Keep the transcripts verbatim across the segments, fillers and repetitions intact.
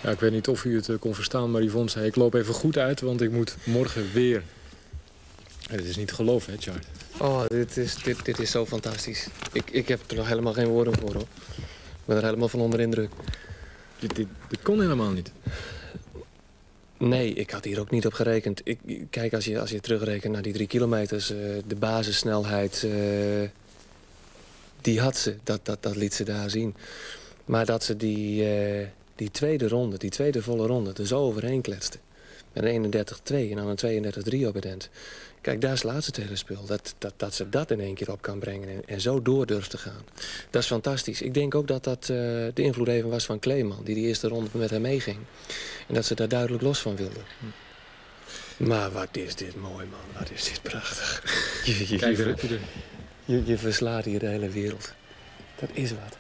Ja, ik weet niet of u het uh, kon verstaan, maar Yvonne zei... ik loop even goed uit, want ik moet morgen weer. Ja, dit is niet te geloven, hè, Chart? Oh, dit is, dit, dit is zo fantastisch. Ik, ik heb er nog helemaal geen woorden voor, hoor. Ik ben er helemaal van onder indruk. Dit, dit, dit kon helemaal niet. Nee, ik had hier ook niet op gerekend. Ik, kijk, als je, als je terugrekent naar die drie kilometers... Uh, de basissnelheid, uh, die had ze. Dat, dat, dat liet ze daar zien. Maar dat ze die, uh, die tweede ronde, die tweede volle ronde... er zo overheen kletste. Met een eenendertig twee en dan een tweeëndertig drie op het eind. Kijk, daar slaat ze het hele spul. Dat, dat, dat ze dat in één keer op kan brengen en, en zo door durft te gaan. Dat is fantastisch. Ik denk ook dat dat uh, de invloed even was van Kleeman... die die eerste ronde met hem meeging. En dat ze daar duidelijk los van wilde. Hm. Maar wat is dit mooi, man. Wat is dit prachtig. Je, je, Kijk, je, je, je, je verslaat hier de hele wereld. Dat is wat.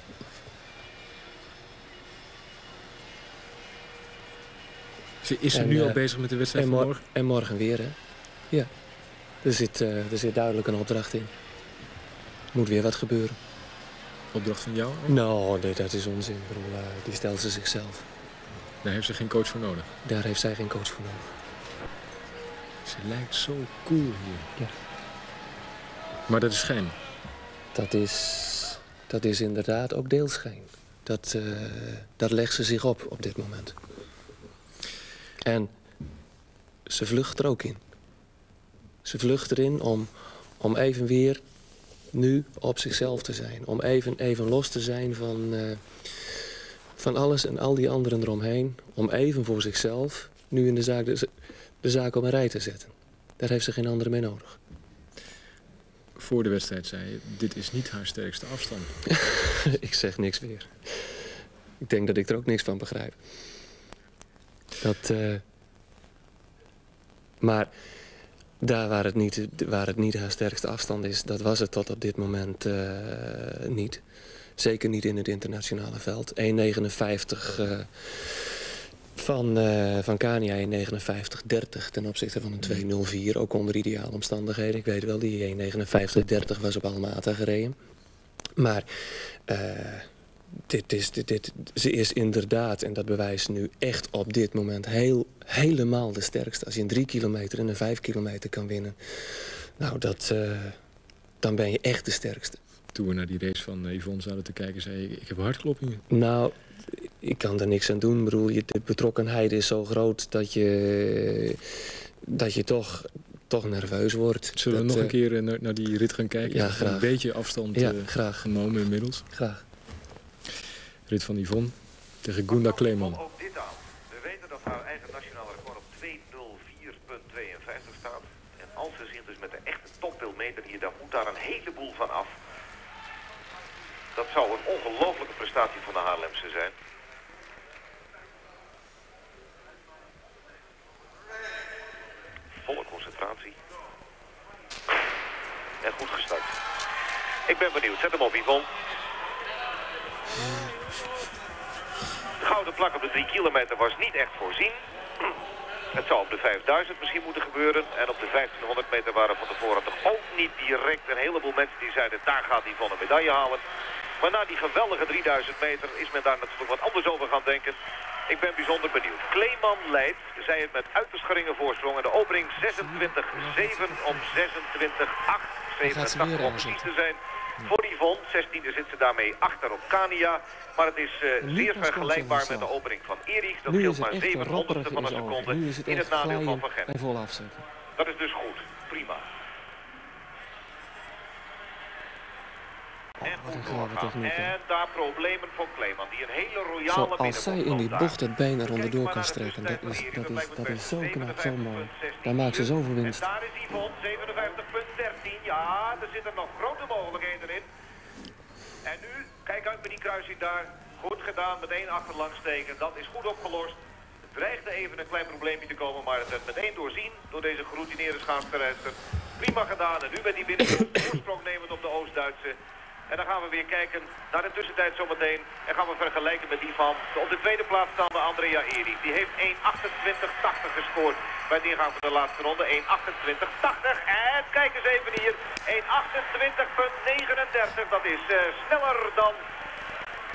Is ze en, nu uh, al bezig met de wedstrijd en van mor morgen? En morgen weer, hè? Ja. Er zit, uh, er zit duidelijk een opdracht in. Moet weer wat gebeuren. Opdracht van jou? Nou, nee, dat is onzin. Ik bedoel, uh, die stelt ze zichzelf. Daar heeft ze geen coach voor nodig? Daar heeft zij geen coach voor nodig. Ze lijkt zo cool hier. Ja. Maar dat is schijn? Dat is, dat is inderdaad ook deels schijn. Dat, uh, dat legt ze zich op op dit moment. En ze vlucht er ook in. Ze vlucht erin om, om even weer nu op zichzelf te zijn. Om even, even los te zijn van, uh, van alles en al die anderen eromheen. Om even voor zichzelf nu in de zaak de, de zaak op een rij te zetten. Daar heeft ze geen andere mee nodig. Voor de wedstrijd zei je, dit is niet haar sterkste afstand. Ik zeg niks meer. Ik denk dat ik er ook niks van begrijp. Dat, uh, maar daar waar het, niet, waar het niet haar sterkste afstand is... dat was het tot op dit moment uh, niet. Zeker niet in het internationale veld. één negenenvijftig uh, van, uh, van Kania, één negenenvijftig dertig ten opzichte van een twee nul vier. Ook onder ideale omstandigheden. Ik weet wel, die één negenenvijftig dertig was op alle maten gereden. Maar... Uh, Dit is, dit, dit, ze is inderdaad, en dat bewijst nu echt op dit moment... Heel, helemaal de sterkste. Als je een drie kilometer en een vijf kilometer kan winnen... nou, dat, uh, dan ben je echt de sterkste. Toen we naar die race van Yvonne zouden te kijken, zei ik... ik heb hartkloppingen. Nou, ik kan er niks aan doen. Ik bedoel, de betrokkenheid is zo groot dat je, dat je toch... toch nerveus wordt. Zullen we dat, nog uh, een keer naar, naar die rit gaan kijken? Ja, graag. Een beetje afstand ja, uh, graag. genomen inmiddels. Graag. Rit van Yvonne tegen Gunda Kleeman. Ook dit aan. We weten dat haar eigen nationale record op twee nul vier tweeënvijftig staat. En als ze zich dus met de echte top wil meten hier, dan moet daar een heleboel van af. Dat zou een ongelofelijke prestatie van de Haarlemse zijn. Volle concentratie. En goed gestart. Ik ben benieuwd. Zet hem op, Yvonne. De gouden plak op de drie kilometer was niet echt voorzien. Het zou op de vijfduizend misschien moeten gebeuren. En op de vijftienhonderd meter waren van tevoren toch ook niet direct een heleboel mensen die zeiden... daar gaat Yvonne een medaille halen. Maar na die geweldige drieduizend meter is men daar natuurlijk wat anders over gaan denken. Ik ben bijzonder benieuwd. Kleeman leidt, zij het met uiterst geringe voorsprong. En de opening zesentwintig zeven om zesentwintig acht. zevenentachtig om precies te zijn. Voor Yvonne, zestiende zit ze daarmee achter op Kania. Maar het is uh, zeer vergelijkbaar met de opening van Erik. Dat scheelt maar zeven honderdste van een seconde het in het nadeel van Van Gent. En vol afzetten. Dat is dus goed. Prima. En goed doorgaan. En daar problemen voor Kleeman, die een hele royale zo, als zij in die bocht het been eronder door kan strekken, dat is, dat is, dat is zo knap, zo mooi. Daar maakt ze zoveel winst. En daar is Yvonne, zevenenvijftig dertien. Ja, er zitten nog grote mogelijkheden in. En nu, kijk uit met die kruising daar. Goed gedaan, met één achterlangs steken. Dat is goed opgelost. Het dreigde even een klein probleempje te komen, maar het werd meteen doorzien door deze geroutineerde schaatsterrijster. Prima gedaan. En nu met die binnenste voorsprong nemend op de Oost-Duitse. En dan gaan we weer kijken naar de tussentijd zometeen. En gaan we vergelijken met die van de op de tweede plaats staande Andrea Erik. Die heeft één achtentwintig tachtig gescoord bij het ingaan van de laatste ronde. één achtentwintig tachtig. En kijk eens even hier. één achtentwintig negenendertig. Dat is uh, sneller dan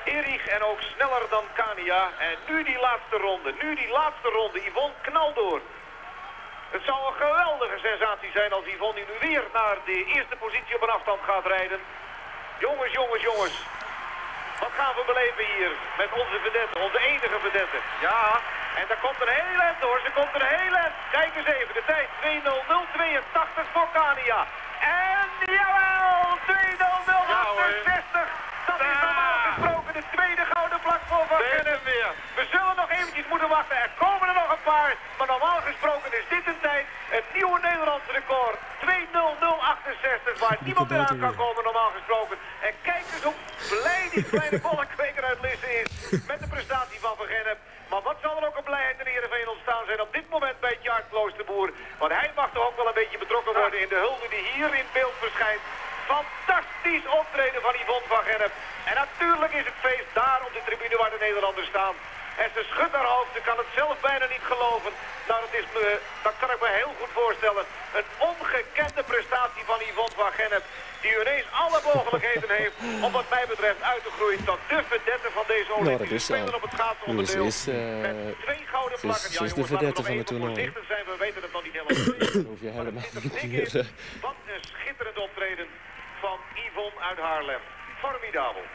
Erich en ook sneller dan Kania. En nu die laatste ronde, nu die laatste ronde. Yvonne knalt door. Het zou een geweldige sensatie zijn als Yvonne nu weer naar de eerste positie op een afstand gaat rijden. Jongens, jongens, jongens. Wat gaan we beleven hier met onze vedette, onze enige vedette. Ja, en daar komt een heel eind hoor, ze komt een heel eind. Kijk eens even, de tijd twee nul nul tweeëntachtig voor Kania. En jawel, twee nul nul achtenzestig. Dat is normaal gesproken de tweede gouden plak voor Van Gennep. We zullen nog eventjes moeten wachten, er komen er nog een paar. Maar normaal gesproken is dit een tijd, het nieuwe Nederlandse record. twee nul nul achtenzestig, waar niemand meer aan kan komen normaal gesproken. En kijk eens hoe blij die kleine volkweker uit Lisse is met de prestatie van Van Gennep. Maar wat zal er ook een blijheid in Heerenveen ontstaan zijn op dit moment bij Tjaard Kloosterboer. Want hij mag toch ook wel een beetje betrokken worden in de hulde die hier in beeld verschijnt. Fantastisch optreden van Yvonne Van Gennep. En natuurlijk is het feest daar op de tribune waar de Nederlanders staan. En ze schudt haar hoofd, ze kan het zelf bijna niet geloven. Nou, dat, is me, dat kan ik me heel goed voorstellen. Een ongekende prestatie van Yvonne Van Gennep. Die ineens alle mogelijkheden heeft om wat mij betreft uit te groeien tot de vedette van deze Olympische nou, Spelen op het schaatsonderdeel. Is, uh, met twee gouden plakken. Ze is, is de vedette van het toernooi. Zijn, we weten het nog niet helemaal. Dat hoef je helemaal niet meer. Uh... Wat een schitterend optreden van Yvonne uit Haarlem. Formidabel.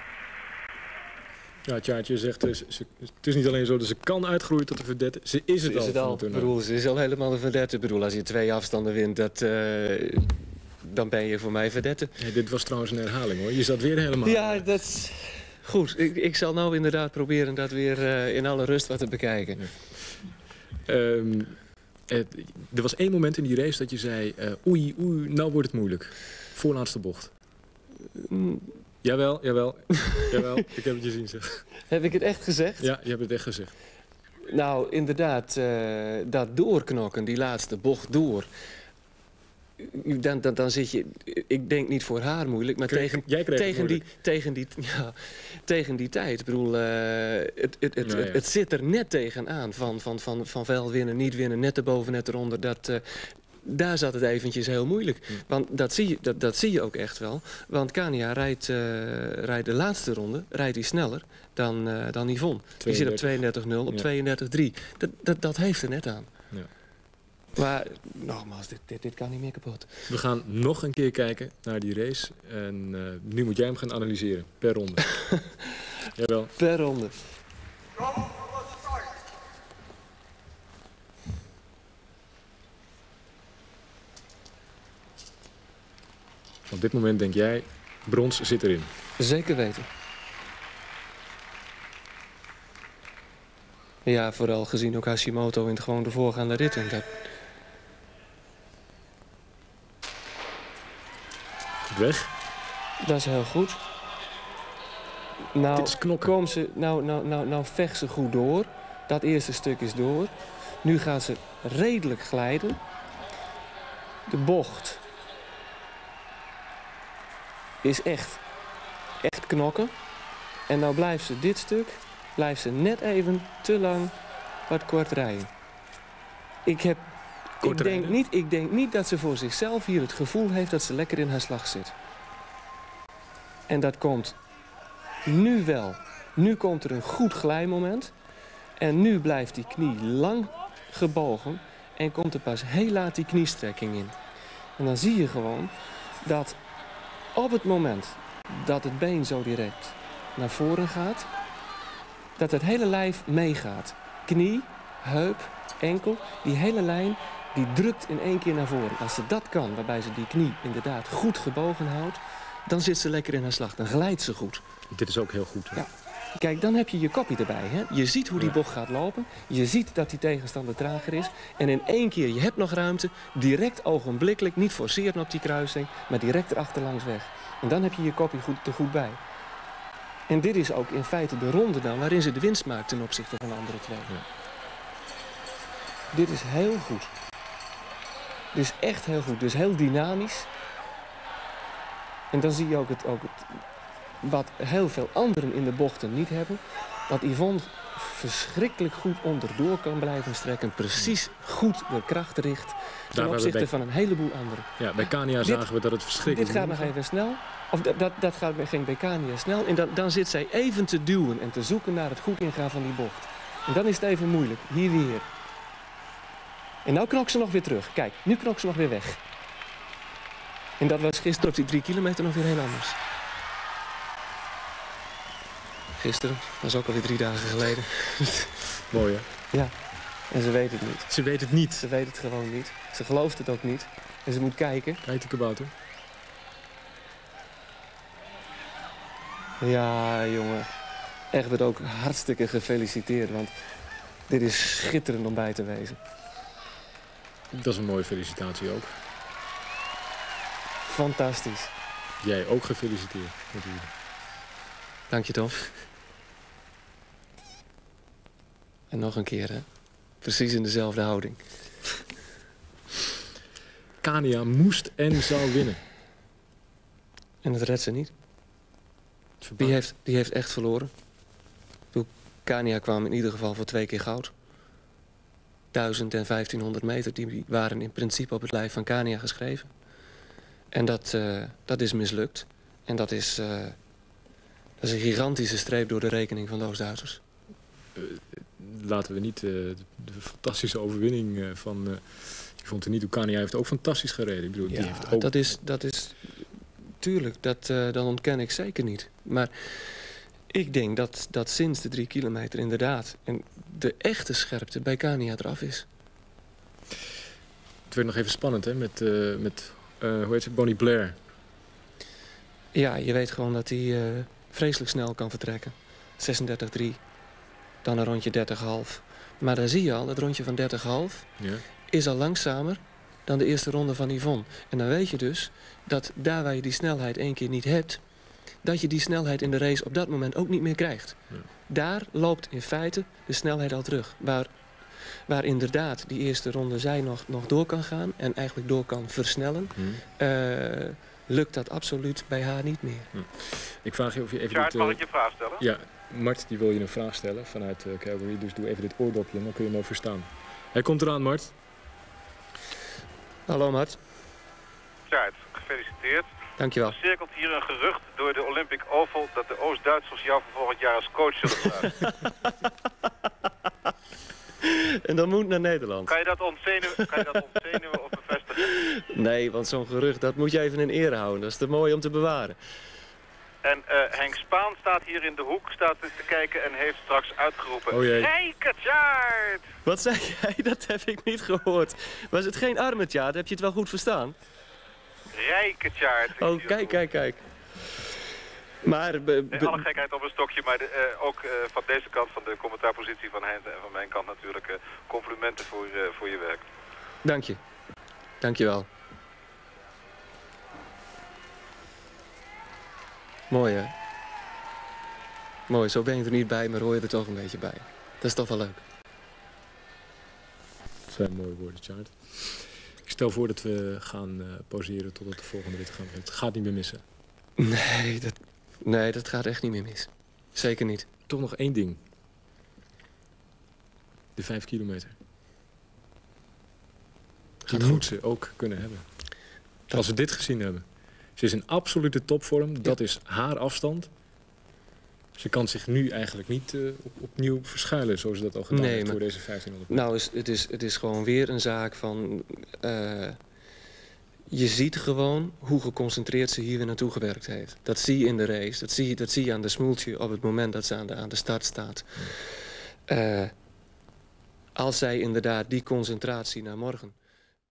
Ja, Tjaartje zegt, ze, ze, het is niet alleen zo dat ze kan uitgroeien tot een vedette, ze is het ze al. Is het al. Bedoel, ze is al helemaal een vedette. Ik bedoel, als je twee afstanden wint, dat, uh, dan ben je voor mij vedette. Hey, dit was trouwens een herhaling hoor, je zat weer helemaal... Ja, dat is goed. Ik, ik zal nou inderdaad proberen dat weer uh, in alle rust wat te bekijken. Ja. Um, het, er was één moment in die race dat je zei, uh, oei, oei, nou wordt het moeilijk. Voorlaatste bocht. Mm. Jawel, jawel, jawel, ik heb het je zien zeg. Heb ik het echt gezegd? Ja, je hebt het echt gezegd. Nou, inderdaad, uh, dat doorknokken, die laatste bocht door. Dan, dan, dan zit je, ik denk niet voor haar moeilijk, maar Kreeg, tegen, jij kreeg tegen, die, tegen, die, ja, tegen die tijd. Ik bedoel, uh, het, het, het, ja, ja. het, het zit er net tegenaan van, van, van, van wel winnen, niet winnen, net erboven, net eronder. Dat, uh, daar zat het eventjes heel moeilijk. Hm. Want dat zie, je, dat, dat zie je ook echt wel. Want Kania rijdt, uh, rijdt de laatste ronde rijdt hij sneller dan, uh, dan Yvonne. Die zit op tweeëndertig nul, op ja. tweeëndertig drie. Dat, dat, dat heeft er net aan. Ja. Maar nogmaals, dit, dit, dit kan niet meer kapot. We gaan nog een keer kijken naar die race. En uh, nu moet jij hem gaan analyseren, per ronde. Jawel. Per ronde. Op dit moment denk jij, brons zit erin. Zeker weten. Ja, vooral gezien ook Hashimoto in het gewoon de voorgaande ritten. Dat... Goed weg. Dat is heel goed. Nou, Dit is knokken. Kom ze, nou, nou, nou, nou vecht ze goed door. Dat eerste stuk is door. Nu gaat ze redelijk glijden. De bocht is echt, echt knokken. En nou blijft ze dit stuk, blijft ze net even te lang wat kort rijden. Ik, heb, Kort ik, denk rijden? niet, ik denk niet dat ze voor zichzelf hier het gevoel heeft dat ze lekker in haar slag zit. En dat komt nu wel. Nu komt er een goed glijmoment. En nu blijft die knie lang gebogen. En komt er pas heel laat die kniestrekking in. En dan zie je gewoon dat op het moment dat het been zo direct naar voren gaat, dat het hele lijf meegaat. Knie, heup, enkel, die hele lijn, die drukt in één keer naar voren. Als ze dat kan, waarbij ze die knie inderdaad goed gebogen houdt, dan zit ze lekker in haar slag. Dan glijdt ze goed. Dit is ook heel goed. Hè? Ja. Kijk, dan heb je je kopje erbij. Hè? Je ziet hoe die bocht gaat lopen. Je ziet dat die tegenstander trager is. En in één keer, je hebt nog ruimte. Direct ogenblikkelijk, niet forceren op die kruising, maar direct erachterlangs weg. En dan heb je je kopje goed, er goed bij. En dit is ook in feite de ronde dan waarin ze de winst maakt ten opzichte van de andere twee. Ja. Dit is heel goed. Dit is echt heel goed. Dus heel dynamisch. En dan zie je ook, het, ook het, wat heel veel anderen in de bochten niet hebben. Dat Yvonne verschrikkelijk goed onderdoor kan blijven strekken. Precies goed de kracht richt ten opzichte bij, van een heleboel anderen. Ja, bij Kania dit, zagen we dat het verschrikkelijk Dit gaat nog even snel. Of dat, dat, dat gaat, ging bij Kania snel. En dan, dan zit zij even te duwen en te zoeken naar het goed ingaan van die bocht. En dan is het even moeilijk. Hier weer. En nu knokt ze nog weer terug. Kijk, nu knokt ze nog weer weg. En dat was gisteren op die drie kilometer nog weer heel anders. Gisteren, dat is ook alweer drie dagen geleden. Mooi, hè? Ja, en ze weet het niet. Ze weet het niet. Ze weet het gewoon niet. Ze gelooft het ook niet. En ze moet kijken. Kijk de kabouter. Ja, jongen. Echt wordt ook hartstikke gefeliciteerd. Want dit is schitterend om bij te wezen. Dat is een mooie felicitatie ook. Fantastisch. Jij ook gefeliciteerd, natuurlijk. Dank je, Tom. En nog een keer, hè. Precies in dezelfde houding. Kania moest en zou winnen. En dat redt ze niet. Die heeft, die heeft echt verloren. Toen Kania kwam in ieder geval voor twee keer goud. duizend en vijftienhonderd meter, die waren in principe op het lijf van Kania geschreven. En dat, uh, dat is mislukt. En dat is, uh, dat is een gigantische streep door de rekening van de Oost-Duitsers. Uh, laten we niet uh, de, de fantastische overwinning uh, van... Uh, ik vond het niet, Kania heeft ook fantastisch gereden. Ik bedoel, ja, die heeft ook... dat is... Dat is tuurlijk, dat, uh, dat ontken ik zeker niet. Maar ik denk dat, dat sinds de drie kilometer inderdaad... en de echte scherpte bij Kania eraf is. Het werd nog even spannend, hè, met... Uh, met Uh, hoe heet ze? Bonnie Blair. Ja, je weet gewoon dat hij uh, vreselijk snel kan vertrekken. zesendertig drie. Dan een rondje dertig komma vijf. Maar daar zie je al, dat rondje van dertig komma vijf ja. is al langzamer dan de eerste ronde van Yvonne. En dan weet je dus dat daar waar je die snelheid één keer niet hebt... dat je die snelheid in de race op dat moment ook niet meer krijgt. Ja. Daar loopt in feite de snelheid al terug. Waar... Waar inderdaad die eerste ronde zij nog, nog door kan gaan en eigenlijk door kan versnellen, hmm. uh, lukt dat absoluut bij haar niet meer. Hmm. Ik vraag je of je even... Sjaard, dit, uh, mag ik je vraag stellen? Ja, Mart die wil je een vraag stellen vanuit uh, Calgary, dus doe even dit oordopje en dan kun je hem ook verstaan. Hij komt eraan, Mart. Hallo, Mart. Sjaard, gefeliciteerd. Dankjewel. Er cirkelt hier een gerucht door de Olympic Oval dat de Oost-Duitsers jou voor volgend jaar als coach zullen vragen. En dan moet naar Nederland. Kan je dat ontzenuwen, kan je dat ontzenuwen of bevestigen? Nee, want zo'n gerucht, dat moet je even in ere houden. Dat is te mooi om te bewaren. En uh, Henk Spaan staat hier in de hoek, staat te kijken en heeft straks uitgeroepen... Oh jee. Rijkertjaard! Wat zei jij? Dat heb ik niet gehoord. Was het geen Armetjaard? Heb je het wel goed verstaan? Rijkertjaard. Oh, kijk, kijk, kijk. Maar... Be, be... Alle gekheid op een stokje, maar de, uh, ook uh, van deze kant van de commentaarpositie van Heinz en van mijn kant natuurlijk uh, complimenten voor, uh, voor je werk. Dank je. Dank je wel. Mooi, hè? Mooi, zo ben je er niet bij, maar hoor je er toch een beetje bij. Dat is toch wel leuk. Dat zijn mooie woorden, Sjaard. Ik stel voor dat we gaan uh, pauzeren totdat de volgende rit gaat. Het gaat niet meer missen. Nee, dat... Nee, dat gaat echt niet meer mis. Zeker niet. Toch nog één ding. De vijf kilometer. Die Gaat moet goed. ze ook kunnen hebben. Als we dit gezien hebben. Ze is in absolute topvorm. Ja. Dat is haar afstand. Ze kan zich nu eigenlijk niet uh, op, opnieuw verschuilen zoals ze dat al gedaan nee, heeft maar, voor deze vijftienhonderd. Nou, is, het, is, het is gewoon weer een zaak van... Uh, je ziet gewoon hoe geconcentreerd ze hier weer naartoe gewerkt heeft. Dat zie je in de race. Dat zie je, dat zie je aan de smoeltje op het moment dat ze aan de, aan de start staat. Uh, als zij inderdaad die concentratie naar morgen